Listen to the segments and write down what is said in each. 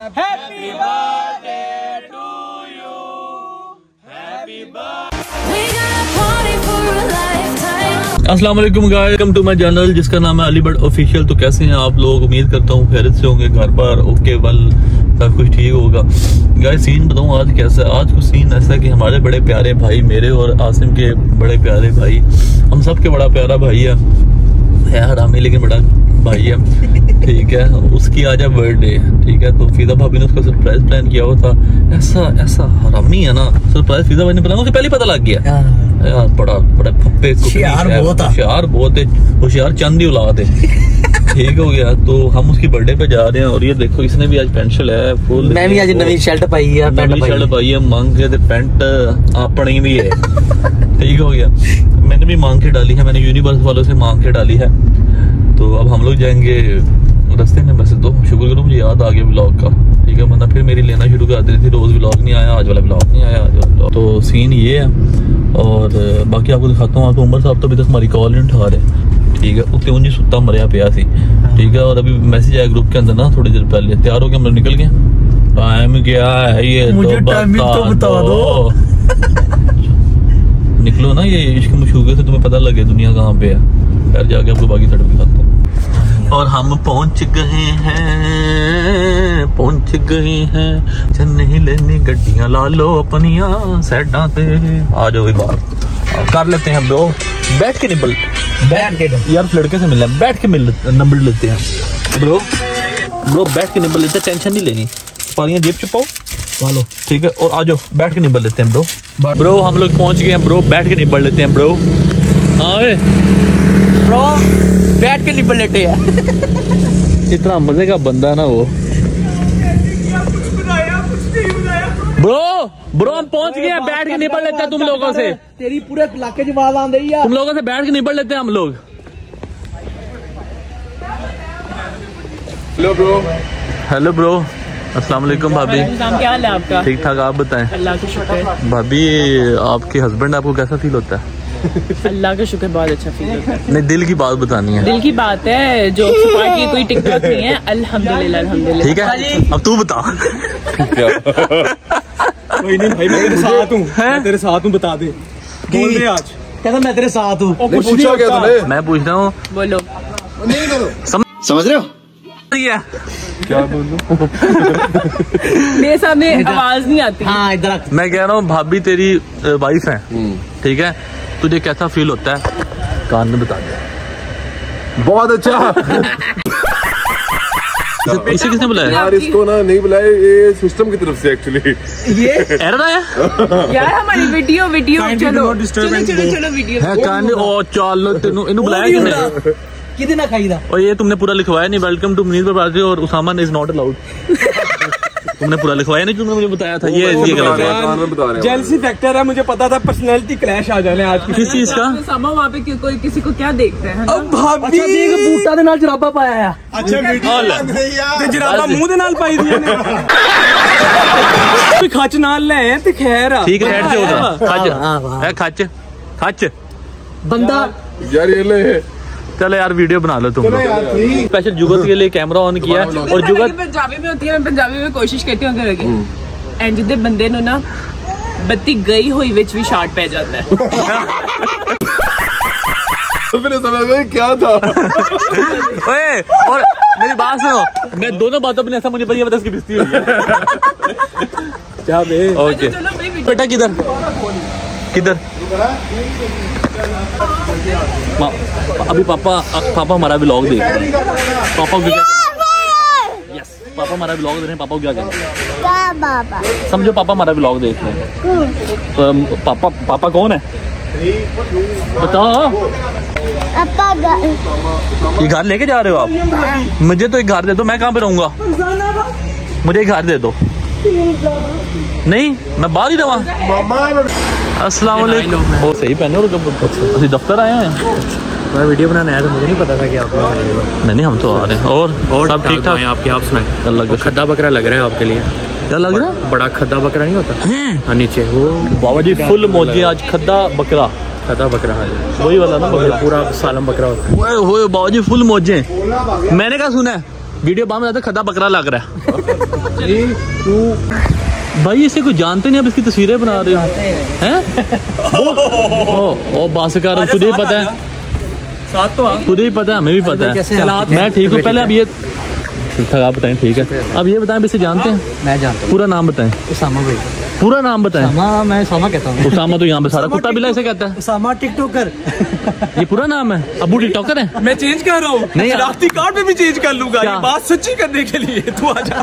Happy birthday to you, happy अस्सलाम वालेकुम guys, welcome to my channel जिसका नाम है अली बट ऑफिशियल। तो कैसे हैं आप लोग? उम्मीद करता हूँ खैरियत से होंगे, घर पर ओके वेल सब कुछ ठीक होगा। गाइस सीन बताऊँ आज कैसा है। आज कुछ सीन ऐसा है कि हमारे बड़े प्यारे भाई, मेरे और आसिम के बड़े प्यारे भाई, हम सब के बड़ा प्यारा भाई है हरामी लेकिन बड़ा भाई है, ठीक है। उसकी आज है बर्थडे, ठीक है। तो फिजा भाभी ने उसका सरप्राइज प्लान किया हुआ था। ऐसा हरामी है ना, सरप्राइज फिजा भाई ने प्लान, उसे पहले पता लग गया यार। बड़ा फप्पे होशियार बहुत है, होशियार चंद ही औलाद है, ठीक हो गया। तो हम उसकी बर्थडे पे जा रहे हैं और ये देखो इसने भी आज पेंसिल है फुल। मैं भी आज नवी शर्ट पाई है, शर्ट पाई है, मांग के पेंट अपनी भी है, ठीक हो गया। मैंने भी मांग के डाली है, मैंने यूनिवर्स वालों से मांग के डाली है। तो अब हम लोग जाएंगे रास्ते में। वैसे तो शुक्र करो मुझे याद आ गया व्लॉग का, ठीक है, वरना फिर मेरी लेना शुरू कर देती थी। रोज व्लॉग नहीं आया, आज वाला व्लॉग नहीं आया, आज वाला व्लॉग। तो सीन ये है और बाकी आपको दिखाता हूँ। आपको उमर साहब तो अभी तक हमारी कॉल नहीं उठा रहे, ठीक है। उत्ते उन्हीं सुत्ता मरिया पिया सी, ठीक है। और अभी मैसेज आया ग्रुप के अंदर ना थोड़ी देर पहले, तैयार हो के हम लोग निकल गए। टाइम क्या है ये मुझे तो बता दो। निकलो ना, ये इश्क मशूके से तुम्हें पता लगे दुनिया कहाँ पे है। घर जाके आपको बाकी सड़क दिखाता हूँ। और हम पहुंच गए हैं नहीं लेनी गड्डियां ला लो अपनिया सैडा ते। आ जाओ बाहर कर लेते हैं ब्रो, बैठ के निबल, बैठ के यार लड़के से मिलना है, बैठ के नंबर लेते हैं ब्रो, बैठ के निबल लेते हैं, टेंशन नहीं लेनी। पारियां जेब छुपाओ वालो, ठीक है। और आ जाओ बैठ के निबल लेते हैं ब्रो। हम लोग पहुंच गए हैं ब्रो, बैठ के निबल लेते हैं ब्रो। ब्रो बैठ के निबल लेते हैं। इतना मजे का बंदा ना वो। ब्रो हम पहुंच गए हैं, बैठ के निबल लेते हैं तुम लोगों से। तेरी पूरे इलाके की आवाज आ रही है, तुम लोगों से बैठ के निबल लेते हैं हम लोग। हेलो ब्रो, अस्सलाम वालेकुम भाभी। क्या हाल है आपका? ठीक ठाक, आप बताएं। अल्लाह का शुक्र। भाभी आपके हस्बैंड आपको कैसा फील होता है? अल्लाह का शुक्र बहुत अच्छा फील होता है। नहीं दिल की बात बतानी है, दिल की बात है जो छुपा की कोई टिकटॉक नहीं है। अल्हम्दुलिल्लाह अल्हम्दुलिल्लाह, ठीक है। अब तू बता। कोई नहीं भाई, मैं तेरे साथ हूँ, मैं तेरे साथ हूँ, बता दे। बोल दे आज। कहता मैं तेरे साथ हूँ। पूछा क्या तूने? मैं पूछ रहा हूँ, बोलो। समझ रहे हो क्या बोलूं? मेरे सामने आवाज नहीं आती। हाँ इधर। मैं कह रहा हूँ भाभी तेरी वाइफ है, ठीक है। तुझे कैसा फील होता है? कान में बता दे। बहुत अच्छा। इसे किसने बुलाया यार? इसको ना नहीं बुलाया, ये सिस्टम की तरफ से एक्चुअली ये एरर आया यार। हमारी वीडियो चलो वीडियो है कान। ओ चलो तेनू इन्हें बुलाया किसने? कितना खाई था? और ये तुमने पूरा लिखवाया नहीं, वेलकम टू मुनीर पर और उसामा इज नॉट अलाउड। तुमने पूरा लिखवाया नहीं, तुमने मुझे बताया था। ये गलत है, जेलसी फैक्टर है, मुझे पता था पर्सनैलिटी क्लैश आ जाने आज। किस चीज का? उसामा वहाँ पे कोई किसी को क्या देखते हैं? अब भाभी बूटा दे नाल जराबा पाया है। अच्छा जराबा मुंह दे नाल पाई दी ने। खच नाल ले ते खैर ठीक है। हेड से होता खच खच बंदा यार ये ले। चलो यार वीडियो बना लो तुम लोग। स्पेशल जुगत के लिए कैमरा ऑन किया और जुगत पंजाबी में होती है। मैं पंजाबी में कोशिश करती हूँ अगर एंड जिदे बंदे नु ना बत्ती गई हुई विच भी शॉट पै जाता है। मैंने समझा क्या था। ओए और मेरी बात सुनो, मैं दोनों बातों पर ऐसा मुझे पता है इसकी बिस्ती हुई है। क्या बे? ओके बेटा किधर किधर? अभी पापा हमारा व्लॉग देख रहे हैं। पापा को यस पापा हमारा व्लॉग देख रहे हैं। पापा को क्या करें? समझो पापा हमारा व्लॉग देख रहे हैं। पापा कौन है बताओ? ये घर लेके जा रहे हो आप? मुझे तो एक घर दे दो, मैं कहाँ पे रहूंगा? मुझे एक घर दे दो। नहीं मैं बाहर ही रहा। अस्सलाम वालेकुम। वो सही पहने और दफ्तर आए हैं। मैं वीडियो बनाने आया था, मुझे नहीं पता था कि आप नहीं हम तो आ रहे हैं। और सब ठीक ठाक? आपकी आप सुनाए। खद्दा बकरा लग रहा है आपके लिए। क्या लग रहा है? बड़ा खद्दा बकरा नहीं होता? हाँ नीचे वो बाबा जी फुल मौजी आज। खद्दा बकरा बकरा है वही वाला ना, बकरा पूरा सालम बकरा होता है। बाबा जी फुल मौजे। मैंने क्या सुना है वीडियो बाम में खदा बकरा लग रहा है। भाई इसे कोई जानते नहीं, अब इसकी तस्वीरें बना रहे हो हैं? ओ बास कर, तुझे ही पता है, तुझे ही पता है, हमें भी पता है। मैं ठीक हूँ। पहले अब ये आप बताएं, ठीक है, अब ये बताएं इसे जानते हैं? मैं जानता हूँ। पूरा नाम बताएं। उसामा भाई। पूरा नाम बताएं। मैं उसामा कहता हूँ। उसामा तो यहाँ पे सारा कुत्ता बिल्ला इसे कहता है। उसामा टिकटॉकर। ये पूरा नाम है? अबू टिकटॉकर है? मैं चेंज कर रहा हूँ, नहीं शनाख्ती कार्ड में भी चेंज कर लूंगा, ये बात सच्ची करने के लिए। तू आजा।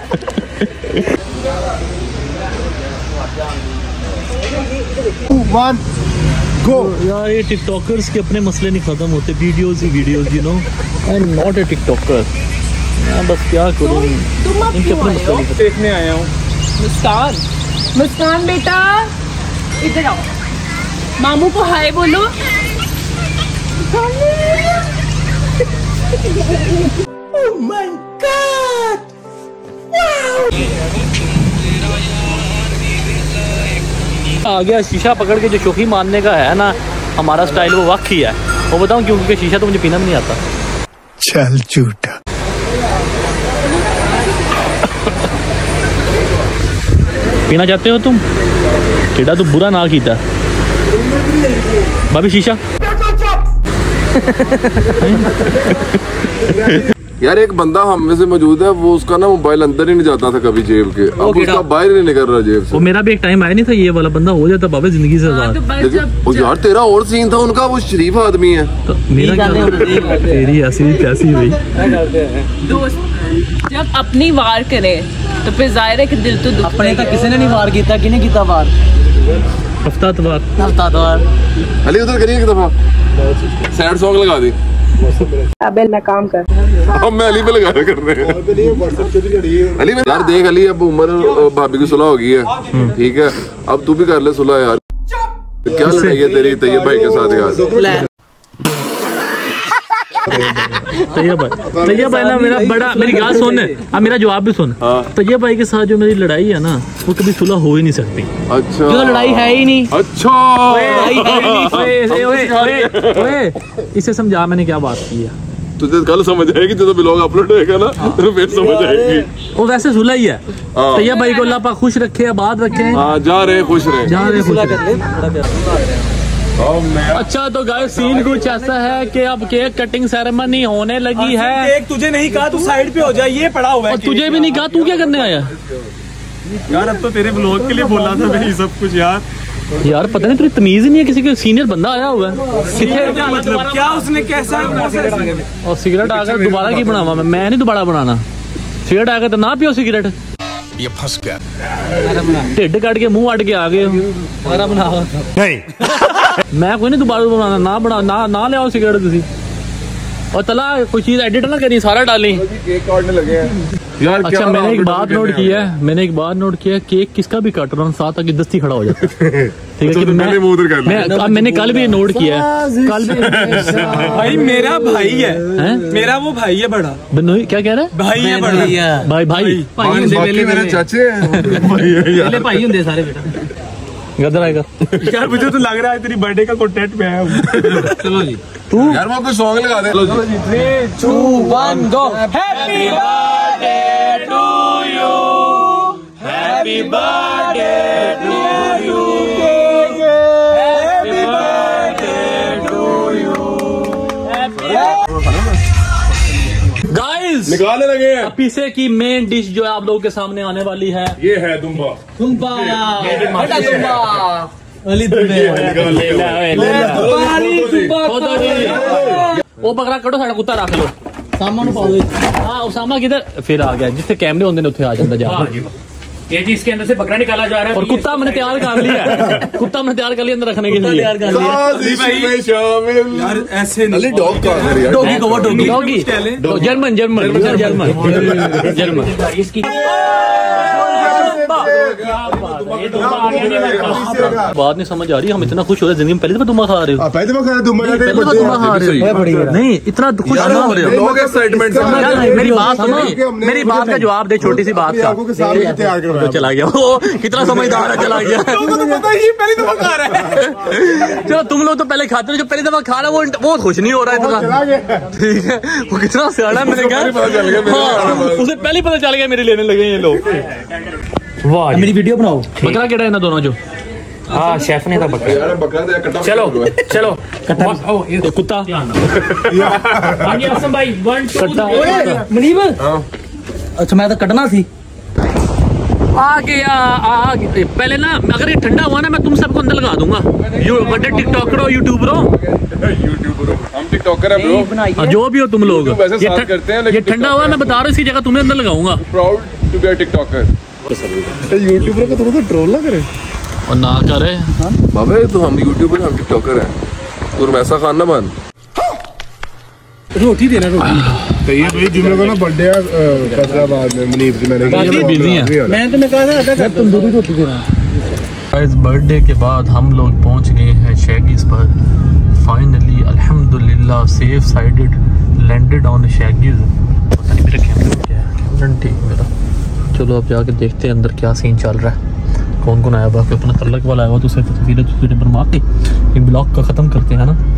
यार ये टिकटॉकर्स के अपने मसले नहीं खत्म होते, वीडियोस ही videos, you know. I am not a TikToker. मैं बस क्या करूँ, इनके अपने मसले नहीं खत्म। देखने आया हूँ। मुस्कान, मुस्कान बेटा इधर आओ, मामू को हाय बोलो। Oh my God! आ गया शीशा पकड़ के जो शोखी मारने का है ना हमारा स्टाइल, वो वाकई है। वो बताऊं क्यों? क्योंकि शीशा तो मुझे पीना भी नहीं आता। चल झूठा। पीना चाहते हो तुम? केड़ा तू बुरा ना कीता भाभी शीशा। यार एक बंदा हम में से मौजूद है, वो उसका ना मोबाइल अंदर ही नहीं जाता था कभी जेब के, अब उसका बाहर ही नहीं निकल रहा जेब से। वो मेरा भी एक टाइम आया नहीं था, ये वाला बंदा हो जाता बाबा जिंदगी से आजाद। लेकिन यार तेरा और सीन था, उनका वो शरीफ आदमी है तो मेरा क्या? तेरी ऐसी कैसी हुई? दोस्त जब अपनी वार करे तो फिर जाहिर है कि दिल तो दुख अपने तक किसी ने नहीं वार किया, किने किया वार? हफ्तावार। अली उधर करिए एक दफा सैड सॉन्ग लगा दी। अबे मैं काम कर, अब मैं अली पे लगा कर रहे हैं। अली यार देख अली, अब उम्र भाभी की सुलह हो गई है, ठीक है, अब तू भी कर ले सुलह यार। क्या लड़ाई है तेरी तैयब भाई के साथ यार? तैयब भाई ना मेरा बड़ा, मेरी बात सुन, अब मेरा जवाब भी सुन। तैयब भाई के साथ जो मेरी लड़ाई है ना, वो कभी सुलह हो ही नहीं सकती। अच्छा जो लड़ाई है ही नहीं। अच्छा इसे समझा मैंने क्या बात की है। तुझे कल समझ आएगी, जब ब्लॉग अपलोड होएगा ना तो फिर समझ आएगी। वो वैसे सुलह ही है। तैयब भाई को अल्लाह पाक खुश रखे, आबाद रखे। हाँ जा रहे खुश रहे, जा रहे खुश रहे। अच्छा तो गाइस सीन कुछ ऐसा है कि अब केक कटिंग सेरेमनी होने लगी है। केक तुझे नहीं कहा, तू साइड पे हो जाए, ये पड़ा हुआ है। और तुझे भी नहीं कहा, तू क्या करने आया? यार अब तो तेरे ब्लॉग के लिए बोला था मैं सब कुछ यार। यार पता नहीं तुझे तमीज ही नहीं है, किसी का सीनियर बंदा आया हुआ है। मतलब क्या उसने कैसा? और सिगरेट आकर दोबारा की बनावा? मैं नहीं दोबारा बनाना। सिगरेट आकर तो ना पियो सिगरेट। ये फंस गया। ढिड काट के मुंह अट के आ गए। नहीं मैं कोई नहीं दोबारा बनाना, ना बना ना ले आओ सिगरेट किसी। और तला कोई चीज एडिट ना करी, सारा डाली। केक काटने लगे हैं यार। अच्छा मैंने एक बात नोट किया है, केक किसका भी काट रहा हूँ साथ आके दस्ती खड़ा हो जाता है। ठीक है कि मैंने कल भी नोट किया है। कल भी भाई मेरा भाई है, मेरा वो भाई है बड़ा। बनोई क्या कह रहा है? भाई है बड़ा। भाई मेरे चाचे हैं, भाई होंगे सारे बेटा। गदर आएगा यार मुझे तो लग रहा है तेरी बर्थडे का कंटेंट में आया हूँ। चलो जी तू यार वो कोई सॉन्ग लगा दे। 3, 2, 1 go. Happy birthday to you, happy birthday to you, happy birthday to you. Guys निकालने लगे हैं। पीछे की मेन डिश जो है आप लोगों के सामने आने वाली है, ये है दुम्बा। वो बकरा कटो साड़ा कुत्ता रख लो सामान पाओ। हाँ उसामा किधर? फिर आ गया, जिथे कैमरे होंगे ने उत्थे आ जाता जा। ये जी इसके अंदर से बकरा निकाला जा रहा है और कुत्ता मैंने तैयार कर लिया है। कुत्ता मैंने तैयार कर लिया अंदर रखने के लिए। यार ऐसे अली डॉग का यार। डॉगी को वो डॉगी जर्मन इसकी बात नहीं समझ आ रही, हम इतना खुश हो रहे हैं जिंदगी में, पहली दफा दुम्बा खा रहे हो। पहले दफा खा रहे दुम्बा नहीं इतना खुश ना हो रहे हो। लोग एक्साइटमेंट से मेरी बात सुनो, मेरी बात का जवाब दे, छोटी सी बात का। चला गया वो, कितना समझदार है, चला गया। चलो तुम लोग तो पहले खाते हो, जो पहली दफा खा रहा है वो खुश नहीं हो रहा है इतना, ठीक है। वो कितना सियाना, मैंने कहा उसे पहले पता चल गया मेरे लेने लगे ये लोग। वाह, मेरी वीडियो बनाओ। बकरा केड़ा है ना दोनों जो? हाँ शेफ ने था बकरा। चलो चलो कुत्ता आसम भाई 1 2 मुनीब, अच्छा मैं तो कटना सी। आ गया। पहले ना अगर ये ठंडा हुआ ना मैं तुम सबको अंदर लगा दूंगा। बड़े टिकटॉकर हो, यूट्यूबर हो, हम टिकटॉकर है ब्रो, जो भी हो तुम लोग। वैसे साथ करते हैं, ये ठंडा हुआ मैं बता रहा हूँ, इसी जगह तुम्हें अंदर लगाऊंगा। Proud to be a TikToker. YouTuber को तुम तो ट्रोल ना करे और ना करे बाबा, तो हम यूट्यूबर हम टिकटॉकर हैं, तुम ऐसा खाना बन। रोटी देना, रोटी। तो ये भाई जुम्मे को ना बर्थडे है फैसलाबाद में मुनीब की, मैंने बिजी है। मैं तुम्हें कहा था तंदूरी रोटी देना। इस बर्थडे के बाद हम लोग पहुंच गए हैं शैगीज पर फाइनली, अल्हम्दुलिल्लाह safe sided landed on Shaggy's. पता नहीं मेरा कैमरा क्या है, कैमरा ठीक मेरा। चलो अब जाके देखते हैं अंदर क्या सीन चल रहा है, कौन कौन आया हुआ। अपना तल्लक वाला आया हुआ तो उसे तस्वीरें पर मार के ब्लॉग का ख़त्म करते हैं ना।